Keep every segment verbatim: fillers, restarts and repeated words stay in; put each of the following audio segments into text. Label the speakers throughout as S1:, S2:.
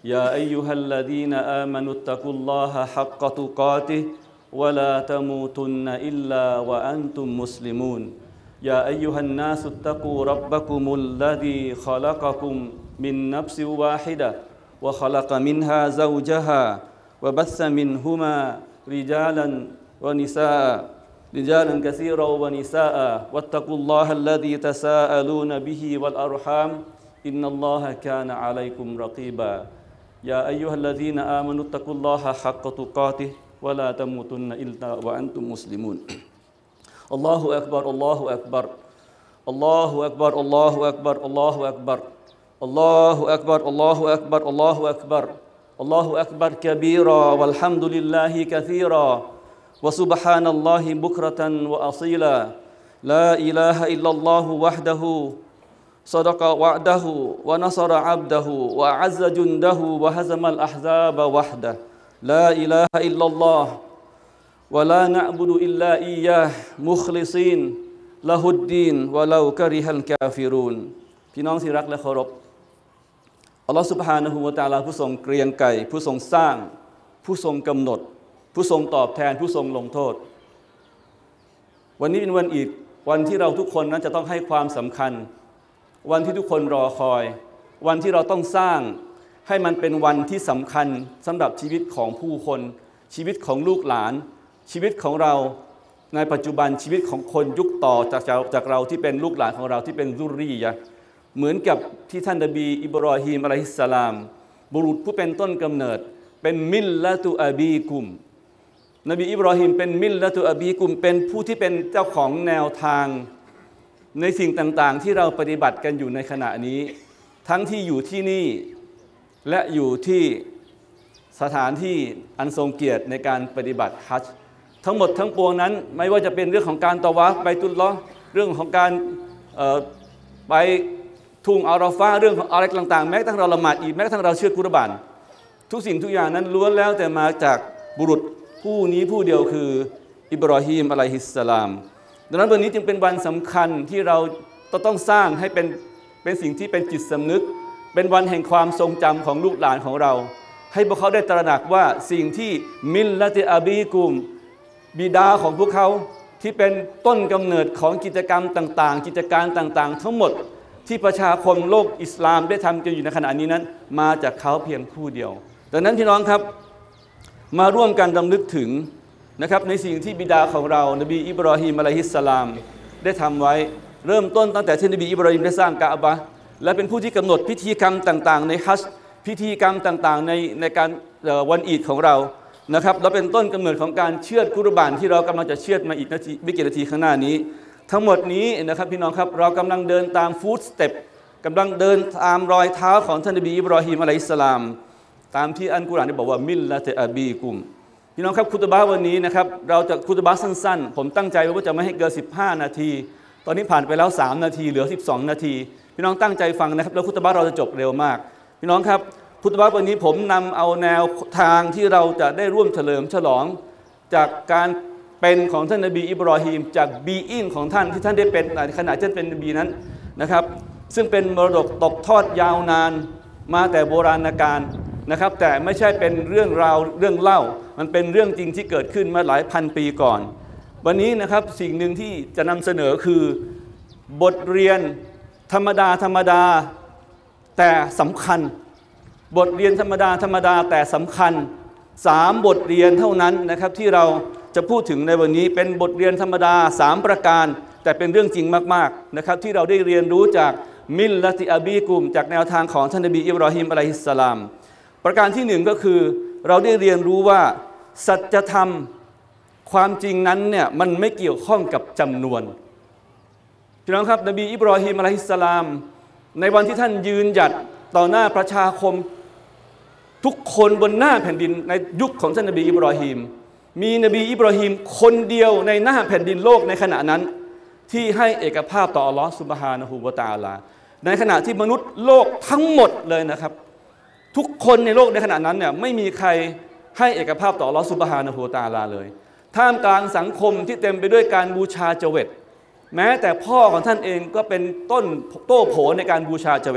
S1: يا أيها الذين آمنوا اتقوا الله حق تقاته ولا تموتن إلا وأنتم مسلمون يا أيها الناس اتقوا ربكم الذي خلقكم من نفس واحدة وخلق منها زوجها وبث منهما رجالا ونساء رجالا كثيرا ونساء واتقوا الله الذي تساءلون به والأرحام إن الله كان عليكم رقيبا يا أيها الذين آمنوا اتقوا الله حق تقاته ولا تموتن إلا وأنتم مسلمون الله أكبر الله أكبر الله أكبر الله أكبر الله أكبر الله أكبر الله أكبر الله أكبر الله أكبر كبيرا والحمد لله كثيرا وسبحان الله بكرة وأصيلا لا إله إلا الله وحده صدق وعده ونصر عبده وأعز جنده وهزم الأحزاب وحده لا إله إلا الله ولا نعبد إلا إياه مخلصين له الدين ولو كره الكافرون พี่น้องที่รักและเคารพอัลลอฮฺซุบฮานะฮูวะตะอาลาผู้ทรงเกรียงไกรผู้ทรงสร้างผู้ทรงกำหนดผู้ทรงตอบแทนผู้ทรงลงโทษวันนี้เป็นวันอีกวันที่เราทุกคนนั้นจะต้องให้ความสำคัญวันที่ทุกคนรอคอยวันที่เราต้องสร้างให้มันเป็นวันที่สำคัญสำหรับชีวิตของผู้คนชีวิตของลูกหลานชีวิตของเราในปัจจุบันชีวิตของคนยุคต่อจากจากเราที่เป็นลูกหลานของเราที่เป็นซุรรียะห์เหมือนกับที่ท่านนบีอิบรอฮีมอะลัยฮิสสลามบุรุษผู้เป็นต้นกำเนิดเป็นมิลละตุอบีกุมนบีอิบรอฮีมเป็นมิลละตุอบีกุมเป็นผู้ที่เป็นเจ้าของแนวทางในสิ่งต่างๆที่เราปฏิบัติกันอยู่ในขณะนี้ทั้งที่อยู่ที่นี่และอยู่ที่สถานที่อันทรงเกียรติในการปฏิบัติฮัจญ์ทั้งหมดทั้งปวงนั้นไม่ว่าจะเป็นเรื่องของการตะวาฟไปตุลลอฮ์เรื่องของการไปทุ่งอาราฟาเรื่องของอะไรต่างๆแม้กระทั่งเราละหมาดอีดแม้กระทั่งเราเชื่อกุรบานทุกสิ่งทุกอย่างนั้นล้วนแล้วแต่มาจากบุรุษผู้นี้ผู้เดียวคืออิบรอฮีมอะลัยฮิสสลามดังนั้นวันนี้จึงเป็นวันสำคัญที่เราต้องสร้างให้เป็นเป็นสิ่งที่เป็นจิตสำนึกเป็นวันแห่งความทรงจำของลูกหลานของเราให้พวกเขาได้ตระหนักว่าสิ่งที่มิลละติอบีกุมบิดาของพวกเขาที่เป็นต้นกำเนิดของกิจกรรมต่างๆกิจการต่างๆทั้งหมดที่ประชาคมโลกอิสลามได้ทำกันอยู่ในขณะนี้นั้นมาจากเขาเพียงผู้เดียวดังนั้นพี่น้องครับมาร่วมกันรำลึกถึงนะครับในสิ่งที่บิดาของเรานบีอิบรอฮีมอะลัยฮิสสลามได้ทำไว้เริ่มต้นตั้งแต่ที่นบีอิบรอฮีมได้สร้างกะอะบะห์และเป็นผู้ที่กำหนดพิธีกรรมต่างๆในฮัจญ์พิธีกรรมต่างๆในในการวันอีดของเรานะครับและเป็นต้นกำเนิดของการเชือดกุรบานที่เรากำลังจะเชือดมาอีกนาทีไม่กี่นาทีข้างหน้านี้ทั้งหมดนี้นะครับพี่น้องครับเรากำลังเดินตามฟู้ดสเต็ปกำลังเดินตามรอยเท้าของท่านนบีอิบรอฮีมอะลัยฮิสสลามตามที่อัลกุรอานได้บอกว่ามิลละติอบีกุมพี่น้องครับคุตบะห์วันนี้นะครับเราจะคุตบะห์สั้นๆผมตั้งใจว่าจะไม่ให้เกินสิบห้านาทีตอนนี้ผ่านไปแล้วสามนาทีเหลือสิบสองนาทีพี่น้องตั้งใจฟังนะครับแล้วคุตบะห์เราจะจบเร็วมากพี่น้องครับคุตบะห์วันนี้ผมนำเอาแนวทางที่เราจะได้ร่วมเฉลิมฉลองจากการเป็นของท่านนบีอิบรอฮีมจากบีอิงของท่านที่ท่านได้เป็นในขณะที่เป็นนบีนั้นนะครับซึ่งเป็นมรดกตกทอดยาวนานมาแต่โบราณกาลนะครับแต่ไม่ใช่เป็นเรื่องราวเรื่องเล่ามันเป็นเรื่องจริงที่เกิดขึ้นมาหลายพันปีก่อนวันนี้นะครับสิ่งหนึ่งที่จะนำเสนอคือบทเรียนธรรมดาธรรมดาแต่สำคัญบทเรียนธรรมดาธรรมดาแต่สำคัญสามบทเรียนเท่านั้นนะครับที่เราจะพูดถึงในวันนี้เป็นบทเรียนธรรมดาสามประการแต่เป็นเรื่องจริงมากๆนะครับที่เราได้เรียนรู้จากมิลละติอบีกุมจากแนวทางของท่านนบีอิบรอฮีมอะลัยฮิสสลามประการที่หนึ่งก็คือเราได้เรียนรู้ว่าสัจธรรมความจริงนั้นเนี่ยมันไม่เกี่ยวข้องกับจำนวนพี่น้องครับนบีอิบรอฮีมอะลัยฮิสสลามในวันที่ท่านยืนหยัดต่อหน้าประชาคมทุกคนบนหน้าแผ่นดินในยุคของท่านนบีอิบรอฮีมมีนบีอิบรอฮีมคนเดียวในหน้าแผ่นดินโลกในขณะนั้นที่ให้เอกภาพต่ออัลลอฮฺซุบฮานะฮูวะตะอาลาในขณะที่มนุษย์โลกทั้งหมดเลยนะครับทุกคนในโลกในขณะนั้นเนี่ยไม่มีใครให้เอกภาพต่ออัลลอฮฺซุบฮานะฮูวะตะอาลาเลยท่ามกลางสังคมที่เต็มไปด้วยการบูชาเจวิตแม้แต่พ่อของท่านเองก็เป็นต้นโต้โผในการบูชาเจวิต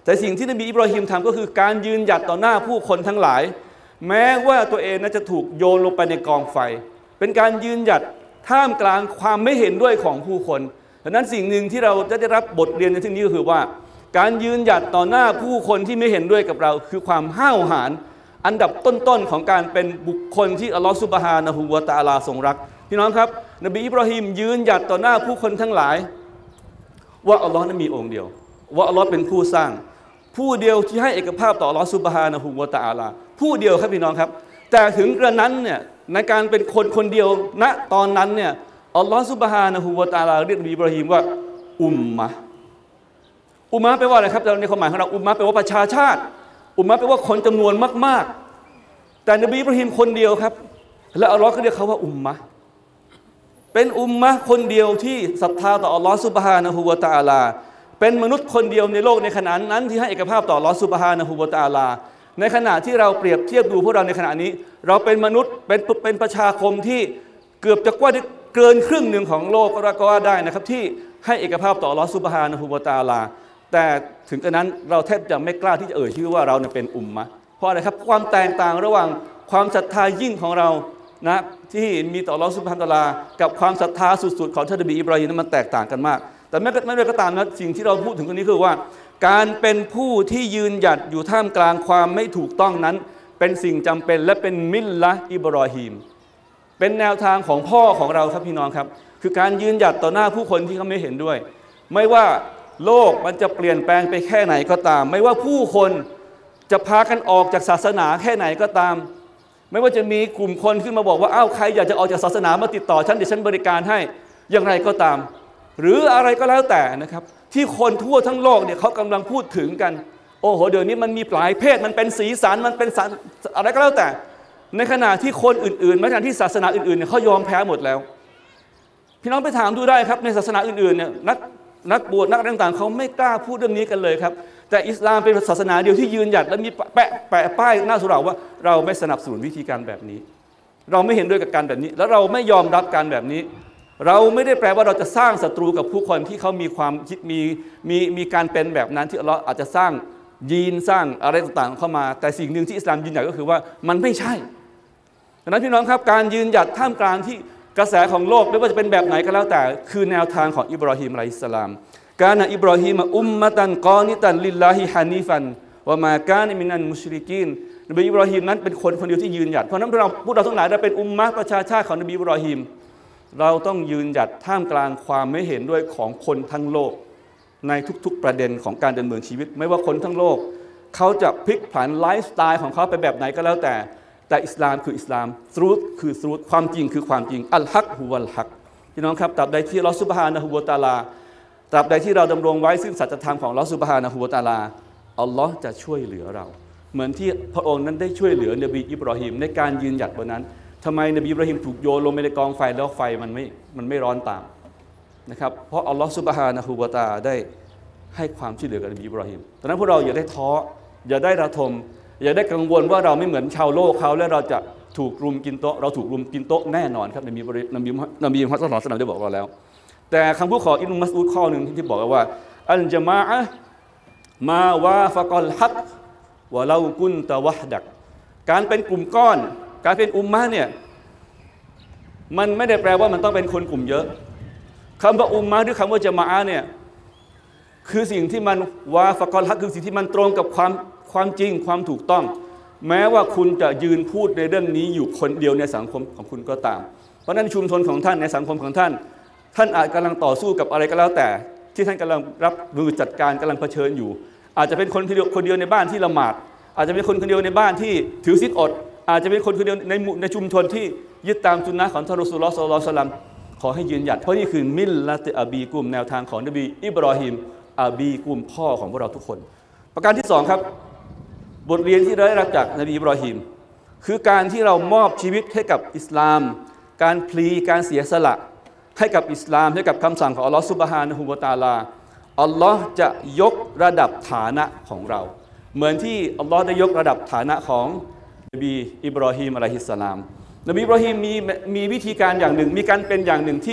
S1: แต่สิ่งที่นบีอิบราฮิมทำก็คือการยืนหยัดต่อหน้าผู้คนทั้งหลายแม้ว่าตัวเองนั้นจะถูกโยนลงไปในกองไฟเป็นการยืนหยัดท่ามกลางความไม่เห็นด้วยของผู้คนดังนั้นสิ่งหนึ่งที่เราจะได้รับบทเรียนในที่นี้ก็คือว่าการยืนหยัดต่อหน้าผู้คนที่ไม่เห็นด้วยกับเราคือความห้าวหาญอันดับต้นๆของการเป็นบุคคลที่อัลลอฮฺซุบฮานะฮูวะตะอาลาทรงรักพี่น้องครับนบีอิบราฮิมยืนหยัดต่อหน้าผู้คนทั้งหลายว่าอัลลอฮ์นั้นมีองค์เดียวว่าอัลลอฮ์เป็นผู้สร้างผู้เดียวที่ให้เอกภาพต่ออัลลอฮ์ซุบฮานะฮูวะตะอาลาผู้เดียวครับพี่น้องครับแต่ถึงกระนั้นเนี่ยในการเป็นคนคนเดียวณตอนนั้นเนี่ยอัลลอฮ์ซุบฮานะฮูวะตะอาลาเรียกนบีอิบราฮิมว่าอุมมะอุมมะแปลว่าอะไรครับในความหมายของเราอุมมะแปลว่าประชาชาติอุมมะแปลว่าคนจำนวนมากๆแต่นบีอิบราฮิมคนเดียวครับและอัลลอฮ์ก็เรียกเขาว่าอุมมะเป็นอุมมะคนเดียวที่ศรัทธาต่ออัลลอฮ์ซุบฮานะฮูวะตะอาลาเป็นมนุษย์คนเดียวในโลกในขณะนั้นที่ให้เอกภาพต่ออัลลอฮ์ซุบฮานะฮูวะตะอาลาในขณะที่เราเปรียบเทียบดูพวกเราในขณะนี้เราเป็นมนุษย์เป็นเป็นประชาคมที่เกือบจะกว่าเกินครึ่งหนึ่งของโลกก็ว่าได้นะครับที่ให้เอกภาพต่ออัลลอฮ์ซุบฮานะฮูวะตะอาลาแต่ถึงกระนั้นเราแทบจะไม่กล้าที่จะเอ่ยชื่อว่าเราเป็นอุมมะเพราะอะไรครับความแตกต่างระหว่างความศรัทธายิ่งของเรานะที่มีต่ออัลลอฮ์ซุบฮานะฮูวะตะอาลากับความศรัทธาสุดๆของท่านนบีอิบราฮิมนั้นมันแตกต่างกันมากแต่ไม่ไม่ได้ก็ตามนะสิ่งที่เราพูดถึงตรงนี้คือว่าการเป็นผู้ที่ยืนหยัดอยู่ท่ามกลางความไม่ถูกต้องนั้นเป็นสิ่งจำเป็นและเป็นมิลละอิบราฮิมเป็นแนวทางของพ่อของเราครับพี่น้องครับคือการยืนหยัดต่อหน้าผู้คนที่เขาไม่เห็นด้วยไม่ว่าโลกมันจะเปลี่ยนแปลงไปแค่ไหนก็ตามไม่ว่าผู้คนจะพากันออกจากศาสนาแค่ไหนก็ตามไม่ว่าจะมีกลุ่มคนขึ้นมาบอกว่าอ้าวใครอยากจะออกจากศาสนามาติดต่อฉันเดี๋ยวฉันบริการให้อย่างไรก็ตามหรืออะไรก็แล้วแต่นะครับที่คนทั่วทั้งโลกเนี่ยเขากำลังพูดถึงกันโอ้โหเดี๋ยวนี้มันมีหลายเพศมันเป็นสีสันมันเป็นอะไรก็แล้วแต่ในขณะที่คนอื่นๆแม้กระทั่งที่ศาสนาอื่นๆเนี่ยเขายอมแพ้หมดแล้วพี่น้องไปถามดูได้ครับในศาสนาอื่นๆเนี่ยนักนักบวชนักต่างๆเขาไม่กล้าพูดเรื่องนี้กันเลยครับแต่อิสลามเป็นศาสนาเดียวที่ยืนหยัดและมีแปะแปะป้ายหน้าสุเหร่าว่าเราไม่สนับสนุนวิธีการแบบนี้เราไม่เห็นด้วยกับการแบบนี้แล้วเราไม่ยอมรับการแบบนี้เราไม่ได้แปลว่าเราจะสร้างศัตรูกับผู้คนที่เขามีความคิดมีมีมีการเป็นแบบนั้นที่เราอาจจะสร้างยีนสร้างอะไรต่างๆเข้ามาแต่สิ่งหนึ่งที่อิสลามยืนหยัดก็คือว่ามันไม่ใช่ดังนั้นพี่น้องครับการยืนหยัดท่ามกลางที่กระแสของโลกไม่ว่าจะเป็นแบบไหนก็แล้วแต่คือแนวทางของอิบราฮิมอะลัยฮิสสลามกานะอิบราฮิมอุมมะตันกอนิตันลิลลาฮิฮานีฟันวะมากานะมินันมุชริกีนนบีอิบราฮิมนั้นเป็นคนคนเดียวที่ยืนหยัดเพราะนั้นเราพวกเราทั้งหลายเราเป็นอุมมะประชาชาติของนบีอิบราฮิมเราต้องยืนหยัดท่ามกลางความไม่เห็นด้วยของคนทั้งโลกในทุกๆประเด็นของการดำเนินชีวิตไม่ว่าคนทั้งโลกเขาจะพลิกผันไลฟ์สไตล์ของเขาไปแบบไหนก็แล้วแต่แต่อิสลามคืออิสลามทรูธคือทรูธความจริงคือความจริงอัลฮักฮุวัลฮักพี่น้องครับตราบใดที่อัลเลาะห์ซุบฮานะฮูวะตะอาลาตราบใดที่เราดำรงไว้ซึ่งสัจธรรมของอัลเลาะห์ซุบฮานะฮูวะตะอาลาอัลลอฮ์จะช่วยเหลือเราเหมือนที่พระองค์นั้นได้ช่วยเหลือนบีอิบราฮิมในการยืนหยัดบนนั้นทำไมนบีอิบราฮิมถูกโยนลงไปในกองไฟแล้วไฟมันไม่มันไม่ร้อนตามนะครับเพราะอัลลอฮฺซุบฮานะฮูวะตะอาลาได้ให้ความช่วยเหลือกับนบีอิบราฮิมดังนั้นพวกเราอย่าได้ท้ออย่าได้ระทมอย่าได้กังวลว่าเราไม่เหมือนชาวโลกเขาและเราจะถูกรุมกินโต๊ะเราถูกรุมกินโต๊ะแน่นอนครับนบีนบีนบีมุฮัมมัดศ็อลลัลลอฮุอะลัยฮิวะซัลลัมได้บอกเราแล้วแต่คำพูดของอิบนุมัสอูดข้อหนึ่งที่บอกว่าอัลญะมาอะห์มาวาฟะกัลฮักวะลากุนตะวะฮดักการเป็นกลุ่มก้อนการเป็นอุมมะห์เนี่ยมันไม่ได้แปลว่ามันต้องเป็นคนกลุ่มเยอะคำว่าอุมมะห์หรือคำว่าญะมาอะห์เนี่ยคือสิ่งที่มันวาฟะกัลฮักคือสิ่งที่มันตรงกับความความจริงความถูกต้องแม้ว่าคุณจะยืนพูดในเรื่องนี้อยู่คนเดียวในสังคมของคุณก็ตามเพราะนั้นชุมชนของท่านในสังคมของท่านท่านอาจกำลังต่อสู้กับอะไรก็แล้วแต่ที่ท่านกำลังรับมือจัดการกำลังเผชิญอยู่อาจจะเป็นคนคนเดียวคนเดียวในบ้านที่ละหมาดอาจจะเป็นคนคนเดียวในบ้านที่ถือศีลอดอาจจะเป็นคนคนเดียวในในชุมชนที่ยึดตามสุนนะของท่านรอซูลุลลอฮ์ ศ็อลลัลลอฮุอะลัยฮิวะซัลลัมขอให้ยืนหยัดเพราะนี่คือมิลละติอบีกุมแนวทางของนบีอิบราฮิมอบีกุมพ่อของพวกเราทุกคนประการที่สองครับบทเรียนที่เราได้รับจากนบีอิบราฮิมคือการที่เรามอบชีวิตให้กับอิสลามการพลีการเสียสละให้กับอิสลามให้กับคำสั่งของอัลลอฮฺซุบฮานะฮูวะตะอาลาอัลลอฮ์จะยกระดับฐานะของเราเหมือนที่อัลลอฮ์ได้ยกระดับฐานะของนบีอิบราฮิมอะลัยฮิสสลามนบีอิบราฮิมมีมีวิธีการอย่างหนึ่งมีการเป็นอย่างหนึ่งที่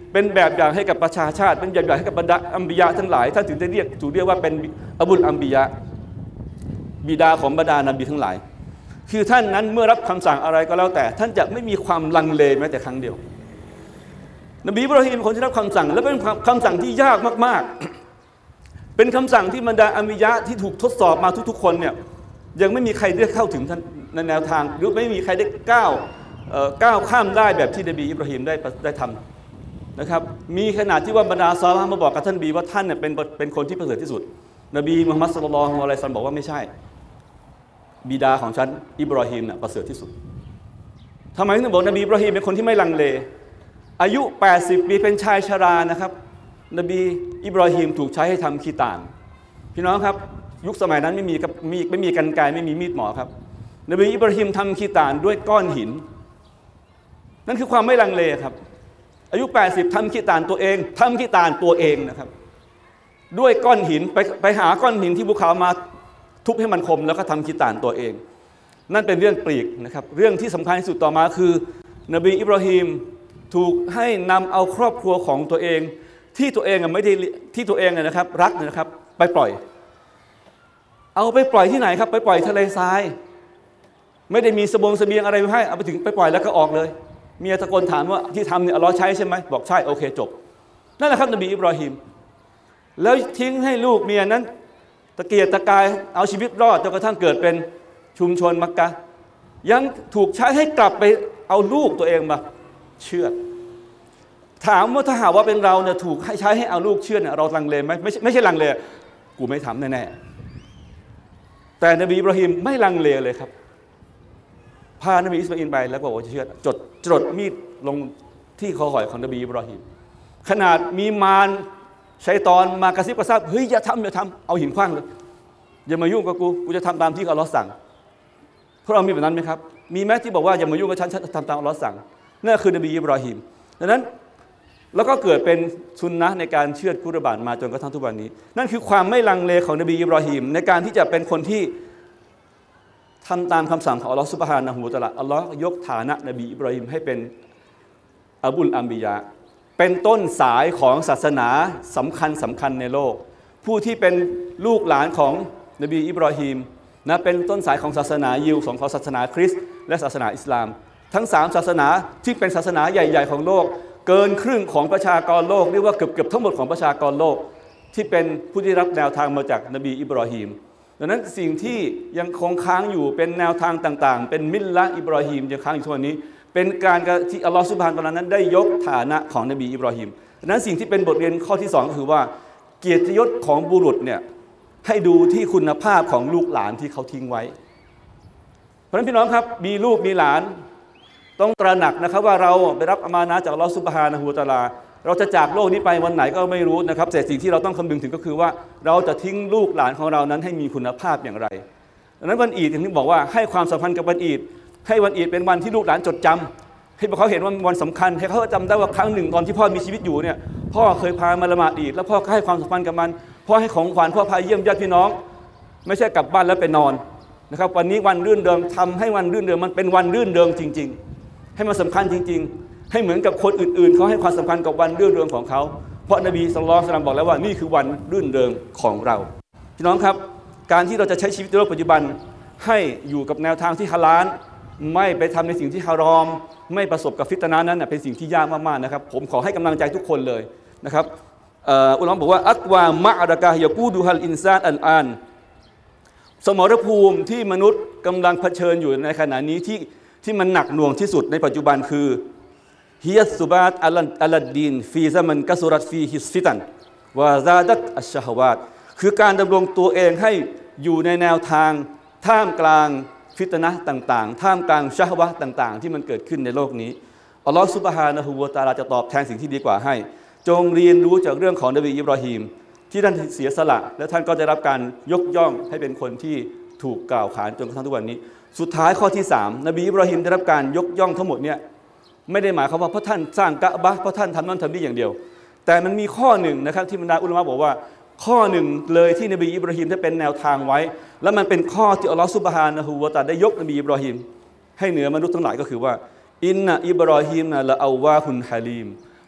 S1: เป็นแบบอย่างให้กับประชาชาติเป็นแบบอย่างให้กับบรรดาอัมบิยะทั้งหลายท่านถึงได้เรียกถูกเรียกว่าเป็นอบุลอัมบิยะบิดาของบรรดานบีทั้งหลายคือท่านนั้นเมื่อรับคำสั่งอะไรก็แล้วแต่ท่านจะไม่มีความลังเลแม้แต่ครั้งเดียวนบีอิบราฮิมเป็นคนที่รับคำสั่งและเป็นคำสั่งที่ยากมากๆเป็นคำสั่งที่บรรดาอัมบิยะที่ถูกทดสอบมาทุกๆคนเนี่ยยังไม่มีใครได้เข้าถึงท่านในแนวทางหรือไม่มีใครได้ก้าวก้าวข้ามได้แบบที่นบีอิบราฮิมได้ได้ทำนะครับมีขนาดที่ว่าบรรดาซอฮาบะห์มาบอกกับท่านบีว่าท่านเนี่ยเป็นเป็นคนที่ประเสริฐที่สุดนบีมุฮัมมัดศ็อลลัลลอฮุอะลัยฮิวะซัลลัมบอกว่าไม่ใช่บิดาของฉันอิบราฮิมเนี่ยประเสริฐที่สุดทำไมถึงบอกนบีอิบราฮิมเป็นคนที่ไม่ลังเลอายุแปดสิบปีเป็นชายชรานะครับนบีอิบราฮิมถูกใช้ให้ทำคีตานพี่น้องครับยุคสมัยนั้นไม่มีมีไม่มีกรรไกรไม่มีมีดหมอครับนบีอิบราฮิมทำคีตานด้วยก้อนหินนั่นคือความไม่ลังเลครับอายุแปดสิบทำคีตานตัวเองทำคีตานตัวเองนะครับด้วยก้อนหินไปไปหาก้อนหินที่ภูเขามาทุบให้มันคมแล้วก็ทำคีตานตัวเองนั่นเป็นเรื่องปลีกนะครับเรื่องที่สำคัญที่สุดต่อมาคือนบีอิบราฮิมถูกให้นำเอาครอบครัวของตัวเองที่ตัวเองไม่ได้ที่ตัวเองนะครับรักนะครับไปปล่อยเอาไปปล่อยที่ไหนครับไปปล่อยทะเลทรายไม่ได้มีสบงเสบียงอะไรให้เอาไปถึงไปปล่อยแล้วก็ออกเลยเมียตะโกนถามว่าที่ทำเนี่ยอัลเลาะห์ใช้ใช่ไหมบอกใช่โอเคจบนั่นแหละครับนบีอิบราฮิมแล้วทิ้งให้ลูกเมียนั้นตะเกียกตะกายเอาชีวิตรอดจนกระทั่งเกิดเป็นชุมชนมักกะห์ยังถูกใช้ให้กลับไปเอาลูกตัวเองมาเชือดถามว่าถ้าหากว่าเป็นเราเนี่ยถูกให้ใช้ให้เอาลูกเชือดเนี่ยเราลังเลไหมไม่ใช่ไม่ใช่ลังเลกูไม่ทำแน่ๆแต่นบีอิบราฮิมไม่ลังเลเลยครับพานบีอิสมาอิลไปแล้วก็บอกว่าจะเชือดจดจดมีดลงที่คอหอยของนบีอิบราฮิมขนาดมีมารชัยฏอนมากระซิบกระซาบเฮ้ยอย่าทำอย่าทำเอาหินขว้างเลยอย่ามายุ่งกับกูกูจะทำตามที่อัลเลาะห์สั่งพวกเรามีแบบนั้นไหมครับมีแม้ที่บอกว่าอย่ามายุ่งกับฉันฉันทำตามอัลเลาะห์สั่งนั่นคือนบีอิบราฮิมดังนั้นแล้วก็เกิดเป็นซุนนะห์ในการเชือดกุรบานมาจนกระทั่งทุกวันนี้นั่นคือความไม่ลังเลของนบีอิบราฮิมในการที่จะเป็นคนที่ทำตามคำสั่งของอัลเลาะห์ซุบฮานะฮูวะตะอาลาอัลเลาะห์ยกฐานะนบีอิบราฮิมให้เป็นอบุลอัมบิยะเป็นต้นสายของศาสนาสำคัญสำคัญในโลกผู้ที่เป็นลูกหลานของนบีอิบราฮิมนะเป็นต้นสายของศาสนายิวของศาสนาคริสต์และศาสนาอิสลามทั้งสามศาสนาที่เป็นศาสนาใหญ่ๆของโลกเกินครึ่งของประชากรโลกเรียกว่าเกือบๆทั้งหมดของประชากรโลกที่เป็นผู้ที่รับแนวทางมาจากนบีอิบราฮิมดังนั้นสิ่งที่ยังคงค้างอยู่เป็นแนวทางต่างๆเป็นมิลละอิบราฮิมยังค้างอยู่ทุกวันนี้เป็นการที่อัลลอฮฺซุบฮานะฮูวะตะอาลานั้นได้ยกฐานะของนบีอิบราฮิมดังนั้นสิ่งที่เป็นบทเรียนข้อที่สองก็คือว่าเกียรติยศของบุรุษเนี่ยให้ดูที่คุณภาพของลูกหลานที่เขาทิ้งไว้เพราะฉะนั้นพี่น้องครับมีลูกมีหลานต้องตระหนักนะครับว่าเราไปรับอามานะห์จากอัลลอฮฺซุบฮานะฮูวะตะอาลาเราจะจากโลกนี้ไปวันไหนก็ไม่รู้นะครับแต่สิ่งที่เราต้องคำนึงถึงก็คือว่าเราจะทิ้งลูกหลานของเรานั้นให้มีคุณภาพอย่างไรดังนั้นวันอีดอย่างที่บอกว่าให้ความสำคัญกับวันอีดให้วันอีดเป็นวันที่ลูกหลานจดจำให้พวกเขาเห็นว่าวันสำคัญให้เขาจำได้ว่าครั้งหนึ่งตอนที่พ่อมีชีวิตอยู่เนี่ยพ่อเคยพามาละหมาดอีดแล้วพ่อก็ให้ความสำคัญกับมันพ่อให้ของขวัญพ่อพาเยี่ยมญาติพี่น้องไม่ใช่กลับบ้านแล้วไปนอนนะครับวันนี้วันรื่นเริงทำให้วันรื่นเริงมันเป็นวันรื่นเริงจริงๆให้มันสำคัญจริงๆให้เหมือนกับคนอื่นๆเขาให้ความสำคัญกับวันรื่นเริงของเขาเพราะนบีศ็อลลัลลอฮุอะลัยฮิวะซัลลัมบอกแล้วว่านี่คือวันรื่นเริงของเราพี่น้องครับการที่เราจะใช้ชีวิตในโลกปัจจุบันให้อยู่กับแนวทางที่ฮาลาลไม่ไปทำในสิ่งที่ฮารอมไม่ประสบกับฟิตนะห์นั้นเป็นสิ่งที่ยากมากๆนะครับผมขอให้กำลังใจทุกคนเลยนะครับอุลามะบอกว่าอักวามะอะรากะฮ์ยะกูดุฮัลอินซานอัลอานสมรภูมิที่มนุษย์กำลังเผชิญอยู่ในขณะนี้ที่ที่มันหนักหน่วงที่สุดในปัจจุบันคือฮิยัสซุบาตอัลอัลดีนฟีซะมันกะซุรัตฟีฮิสฟิตันวะซาดัตอัชชะฮวาตคือการดำรงตัวเองให้อยู่ในแนวทางท่ามกลางฟิตนะห์ต่างๆท่ามกลางชะฮวะห์ต่างๆที่มันเกิดขึ้นในโลกนี้อัลลอฮฺซุบฮานะฮูวะตะอาลาจะตอบแทนสิ่งที่ดีกว่าให้จงเรียนรู้จากเรื่องของนบีอิบราฮิมที่ท่านเสียสละและท่านก็ได้รับการยกย่องให้เป็นคนที่ถูกกล่าวขานจนกระทั่งทุกวันนี้สุดท้ายข้อที่สามนบีอิบราฮิมได้รับการยกย่องทั้งหมดเนี่ยไม่ได้หมายความว่าเพราะท่านสร้างกะบะห์เพราะท่านทำนั่นทำนี่อย่างเดียวแต่มันมีข้อหนึ่งนะครับที่บรรดาอุลามะบอกว่าข้อหนึ่งเลยที่นบีอิบราฮิมได้เป็นแนวทางไว้และมันเป็นข้อที่อัลลอฮฺซุบฮานะฮูวะตะอาลาได้ยกนบีอิบราฮิมให้เหนือมนุษย์ทั้งหลายก็คือว่าอินนะอิบราฮิมนะละอาวาฮุนฮะลีม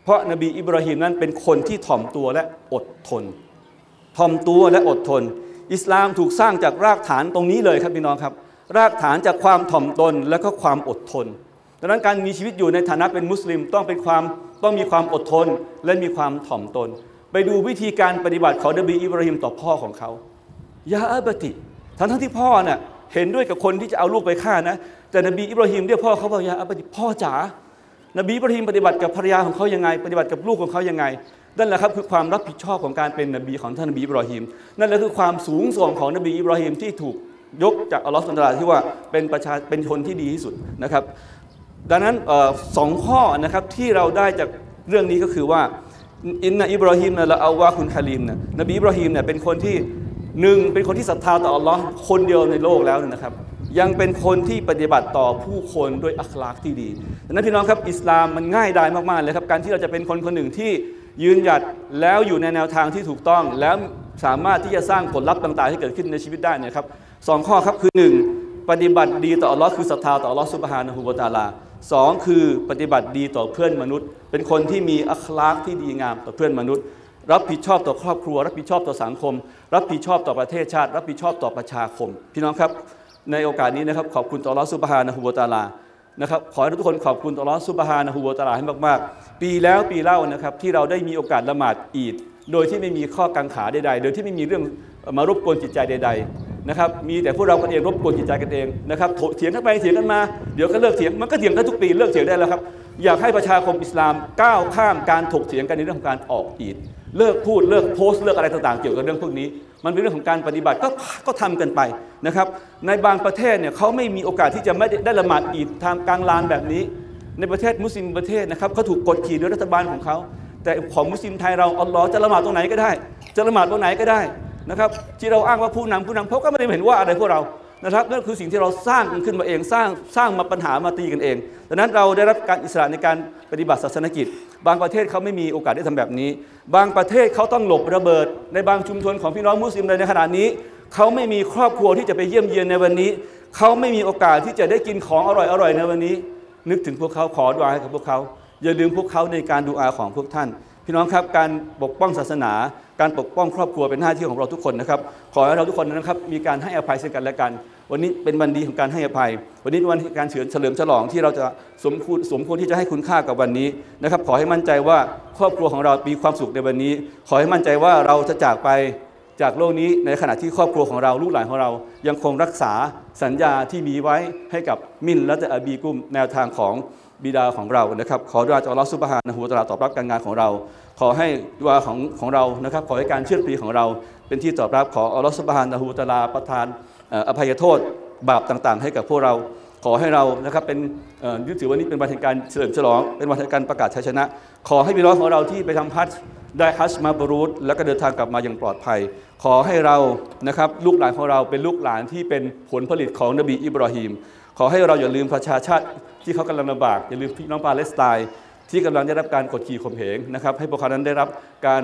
S1: เพราะนบีอิบราฮิมนั้นเป็นคนที่ถ่อมตัวและอดทนถ่อมตัวและอดทนอิสลามถูกสร้างจากรากฐานตรงนี้เลยครับพี่น้องครับรากฐานจากความถ่อมตนและก็ความอดทนดังนั้นการมีชีวิตอยู่ในฐานะเป็นมุสลิมต้องเป็นความต้องมีความอดทนและมีความถ่อมตนไปดูวิธีการปฏิบัติของนบีอิบราฮิมต่อพ่อของเขายาอับติทั้งทั้งที่พ่อน่ะเห็นด้วยกับคนที่จะเอาลูกไปฆ่านะแต่นบีอิบราฮิมเรียกพ่อเขาว่ายาอับติพ่อจ๋านบีอิบราฮิมปฏิบัติกับภรรยาของเขายังไงปฏิบัติกับลูกของเขายังไงนั่นแหละครับคือความรับผิดชอบของการเป็นนบีของท่านนบีอิบราฮิมนั่นแหละคือความสูงส่งของนบีอิบราฮิมที่ถูกยกจากอัลลอฮฺสุบฮานะฮูวะตะอาลาที่ว่าเป็นประชาเป็นคนที่ดีที่สุดนะครับดังนั้นสองข้อนะครับที่เราได้จากเรื่องนี้ก็คือว่าอินนะอิบราฮิมนะละอัลวาฮุนฮะลีมนะนบีอิบราฮิมเนี่ยเป็นคนที่หนึ่งเป็นคนที่ศรัทธาต่ออัลลอฮ์คนเดียวในโลกแล้วนะครับยังเป็นคนที่ปฏิบัติต่อผู้คนด้วยอัคลากที่ดีดังนั้นพี่น้องครับอิสลามมันง่ายดายมากๆเลยครับการที่เราจะเป็นคนคนหนึ่งที่ยืนหยัดแล้วอยู่ในแนวทางที่ถูกต้องแล้วสามารถที่จะสร้างผลลัพธ์ต่างๆให้เกิดขึ้นในชีวิตได้เนี่ยครับสองข้อครับคือหนึ่งปฏิบัติดีต่ออัลลอฮ์คือศรัทธาต่ออัลลอฮ์ซุบฮานะฮูวะตะอาลาสองคือปฏิบัติดีต่อเพื่อนมนุษย์เป็นคนที่มีอัคลากที่ดีงามต่อเพื่อนมนุษย์รับผิดชอบต่อครอบครัวรับผิดชอบต่อสังคมรับผิดชอบต่อประเทศชาติรับผิดชอบต่อประชาคมพี่น้องครับในโอกาสนี้นะครับขอบคุณต่ออัลลอฮ์ซุบฮานะฮูวะตะอาลานะครับขอให้ทุกคนขอบคุณต่ออัลลอฮ์ซุบฮานะฮูวะตะอาลาให้มากๆปีแล้วปีเล่านะครับที่เราได้มีโอกาสละหมาดอีดโดยที่ไม่มีข้อกังขาใดๆโดยที่ไม่มีเรื่องมารบกวนจิตใจใดๆนะครับมีแต่พวกเรากันเองรบกวนจิตใจกันเองนะครับเถียงกันไปเถียงกันมาเดี๋ยวก็เลิกเถียงมันก็เถียงกันทุกปีเลิกเถียงได้แล้วครับอยากให้ประชาคมอิสลามก้าวข้ามการถกเถียงกันในเรื่องของการออกอีดเลิกพูดเลิกโพสต์เลิกอะไรต่างๆเกี่ยวกับเรื่องพวกนี้มันเป็นเรื่องของการปฏิบัติก็ก็ทำกันไปนะครับในบางประเทศเนี่ยเขาไม่มีโอกาสที่จะไม่ได้ละหมาดอีดทางกลางลานแบบนี้ในประเทศมุสลิมประเทศนะครับเขาถูกกดขี่โดยรัฐบาลของเขาแต่ของมุสลิมไทยเราอัลลอฮ์จะละหมาดตรงไหนก็ได้จะละหมาดตรงไหนก็ได้นะครับที่เราอ้างว่าผู้นำผู้นำเขาก็ไม่ได้เห็นว่าอะไรพวกเรานะครับนั่นคือสิ่งที่เราสร้างขึ้นมาเองสร้างสร้างมาปัญหามาตีกันเองดังนั้นเราได้รับการอิสระในการปฏิบัติศาสนกิจบางประเทศเขาไม่มีโอกาสได้ทำแบบนี้บางประเทศเขาต้องหลบระเบิดในบางชุมชนของพี่น้องมุสลิมในขณะนี้เขาไม่มีครอบครัวที่จะไปเยี่ยมเยียนในวันนี้เขาไม่มีโอกาสที่จะได้กินของอร่อยๆในวันนี้นึกถึงพวกเขาขอดุอาให้กับพวกเขาอย่าลืมพวกเขาในการดุอาของพวกท่านพี่น้องครับการปกป้องศาสนาการปกป้องครอบครัวเป็นหน้าที่ของเราทุกคนนะครับขอให้เราทุกคนนะครับมีการให้อภัยซึ่งกันและกันวันนี้เป็นวันดีของการให้อภัยวันนี้เป็นวันการเฉลิมฉลองที่เราจะสมควรสมควรที่จะให้คุณค่ากับวันนี้นะครับขอให้มั่นใจว่าครอบครัวของเรามีความสุขในวันนี้ขอให้มั่นใจว่าเราจะจากไปจากโลกนี้ในขณะที่ครอบครัวของเราลูกหลานของเรายังคงรักษาสัญญาที่มีไว้ให้กับมินและจะอบีกุมแนวทางของบิดาของเรานะครับขอดุอาจากอัลเลาะห์ซุบฮานะฮูวะตะอาลาตอบรับการงานของเราขอให้ดุอาของของเรานะครับขอให้การเชื่อปีของเราเป็นที่ตอบรับขออัลเลาะห์ซุบฮานะฮูวะตะอาลาประทานอภัยโทษบาปต่างๆให้กับพวกเราขอให้เรานะครับเป็นยึดถือวันนี้เป็นวันแห่งการเฉลิมฉลองเป็นวันแห่งการประกาศชัยชนะขอให้พี่น้องของเราที่ไปทำฮัจญ์ได้ฮัจญ์มาบรูรและก็เดินทางกลับมาอย่างปลอดภัยขอให้เรานะครับลูกหลานของเราเป็นลูกหลานที่เป็นผลผลิตของนบีอิบราฮิมขอให้เราอย่าลืมประชาชาติที่เขากำลังลำบากอย่าลืมพี่น้องปาเลสไตน์ที่กำลังได้รับการกดขี่ข่มเหงนะครับให้พวกเขานั้นได้รับการ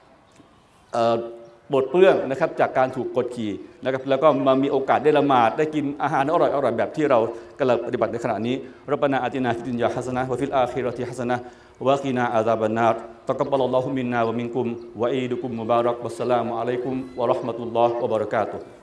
S1: บทเปลื้องนะครับจากการถูกกดขี่นะครับแล้วก็มามีโอกาสได้ละหมาดได้กินอาหารอร่อยอร่อยแบบที่เรากำลังปฏิบัติในขณะนี้รับบานาอาตินาฟิดุนยาฮัสนะฮ์วะฟิลอาคิเราะติฮัสนะฮ์วะกีนาอาซาบันนารตักับบะลัลลอฮุมินนาวะมินกุมวะอีดุกุมมุบารักวัสสลามุอะลัยกุมวะเราะห์มะตุลลอฮ์วะบะเราะกาตุฮ์